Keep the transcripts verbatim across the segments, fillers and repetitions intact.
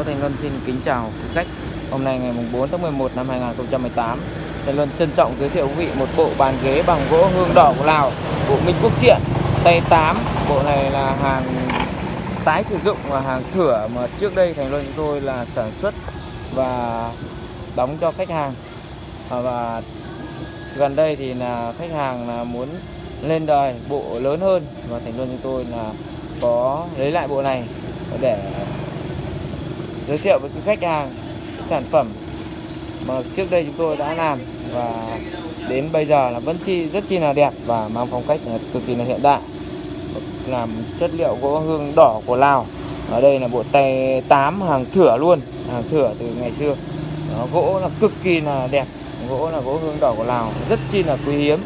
Thành Luân xin kính chào quý khách. Hôm nay ngày bốn tháng mười một năm hai nghìn không trăm mười tám, Thành Luân trân trọng giới thiệu quý vị một bộ bàn ghế bằng gỗ hương đỏ của Lào, bộ Minh Quốc Triện tay tám. Bộ này là hàng tái sử dụng và hàng thửa mà trước đây Thành Luân chúng tôi là sản xuất và đóng cho khách hàng. Và gần đây thì là khách hàng là muốn lên đời bộ lớn hơn và Thành Luân chúng tôi là có lấy lại bộ này để giới thiệu với khách hàng sản phẩm mà trước đây chúng tôi đã làm và đến bây giờ là vẫn chi rất chi là đẹp và mang phong cách cực kỳ là hiện đại, làm chất liệu gỗ hương đỏ của Lào. Ở đây là bộ tay tám hàng thửa luôn, hàng thửa từ ngày xưa. Đó, gỗ là cực kỳ là đẹp, gỗ là gỗ hương đỏ của Lào, rất chi là quý hiếm.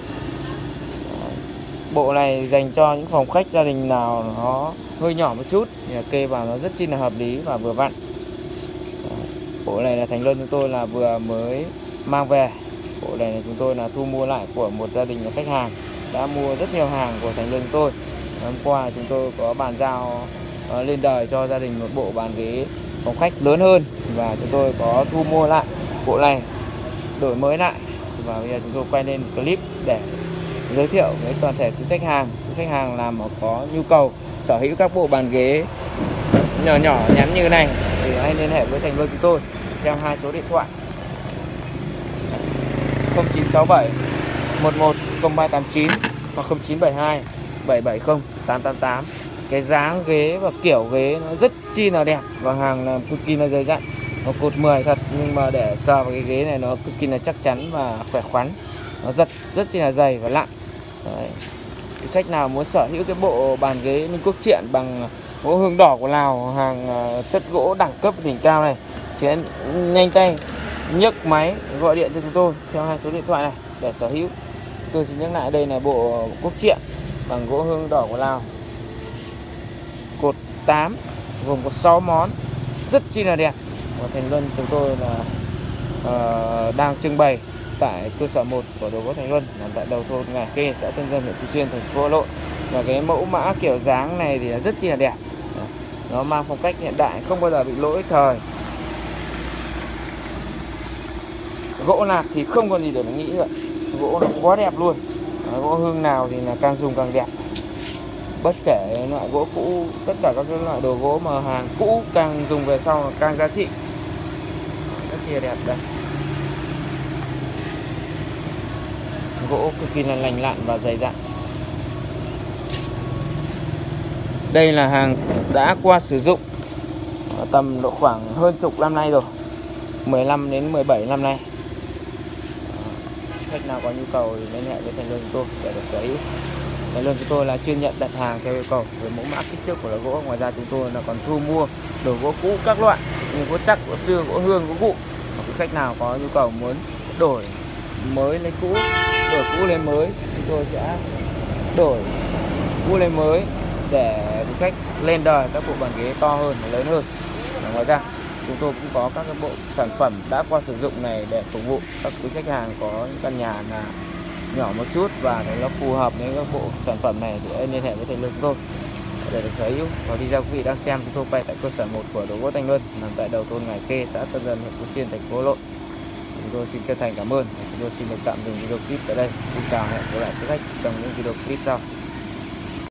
Bộ này dành cho những phòng khách gia đình nào nó hơi nhỏ một chút thì kê vào nó rất chi là hợp lý và vừa vặn. Bộ này là Thành Luân chúng tôi là vừa mới mang về. Bộ này là chúng tôi là thu mua lại của một gia đình khách hàng đã mua rất nhiều hàng của Thành Luân chúng tôi. Hôm qua chúng tôi có bàn giao uh, lên đời cho gia đình một bộ bàn ghế phòng khách lớn hơn và chúng tôi có thu mua lại bộ này, đổi mới lại và bây giờ chúng tôi quay lên clip để giới thiệu với toàn thể quý khách hàng. Quý khách hàng làm mà có nhu cầu sở hữu các bộ bàn ghế nhỏ nhỏ nhắn như thế này thì hãy liên hệ với Thành Luân chúng tôi theo hai số điện thoại không chín sáu bảy một một không ba tám chín hoặc không chín bảy hai bảy bảy không tám tám tám. Cái dáng ghế và kiểu ghế nó rất chi là đẹp và hàng là cực kỳ là dày dặn, nó cột mười thật nhưng mà để sờ vào cái ghế này nó cực kỳ là chắc chắn và khỏe khoắn, nó rất rất chi là dày và nặng. Đấy. Cái khách nào muốn sở hữu cái bộ bàn ghế Minh Quốc Triện bằng gỗ hương đỏ của Lào, hàng chất gỗ đẳng cấp đỉnh cao này thì nhanh tay nhấc máy gọi điện cho chúng tôi theo hai số điện thoại này để sở hữu. Tôi xin nhắc lại đây là bộ Quốc Triện bằng gỗ hương đỏ của Lào, cột tám gồm có sáu món rất chi là đẹp và Thành Luân chúng tôi là uh, đang trưng bày tại cơ sở một của đồ gỗ Thành Luân nằm tại đầu thôn Ngải Khê, xã Tân Dân, huyện Phú Xuyên, thành phố Hà Nội. Và cái mẫu mã kiểu dáng này thì rất chi là đẹp, nó mang phong cách hiện đại, không bao giờ bị lỗi thời. Gỗ nạc thì không còn gì để mà nghĩ nữa, gỗ nó quá đẹp luôn. Gỗ hương nào thì là càng dùng càng đẹp, bất kể loại gỗ cũ, tất cả các loại đồ gỗ mà hàng cũ càng dùng về sau càng giá trị, rất chi là đẹp. Đây, gỗ cực kỳ là lành lặn và dày dặn. Đây là hàng đã qua sử dụng tầm độ khoảng hơn chục năm nay rồi, mười lăm đến mười bảy năm nay. Khách nào có nhu cầu thì liên hệ với Thành Luân chúng tôi để được sở hữu. Thành Luân chúng tôi là chuyên nhận đặt hàng theo yêu cầu với mẫu mã kích thước của loại gỗ. Ngoài ra chúng tôi là còn thu mua đồ gỗ cũ các loại như gỗ chắc, gỗ xưa, gỗ hương, gỗ vụn. Khách nào có nhu cầu muốn đổi mới lấy cũ, đổi cũ lên mới, chúng tôi sẽ đổi cũ lên mới để khách lên đời các bộ bàn ghế to hơn và lớn hơn. Và ngoài ra chúng tôi cũng có các cái bộ sản phẩm đã qua sử dụng này để phục vụ các quý khách hàng có những căn nhà là nhỏ một chút và nó phù hợp với các bộ sản phẩm này thì liên hệ với Thành Luân chúng tôi để được sở hữu. Và video quý vị đang xem chúng tôi quay tại cơ sở một của đồ gỗ Thành Luân nằm tại đầu thôn Ngải Khê, xã Tân Dân, huyện Phú Xuyên, thành phố Hà Nội. Chúng tôi xin chân thành cảm ơn. Chúng tôi xin được tạm dừng video clip tại đây. Xin chào, hẹn gặp lại quý khách trong những video clip sau.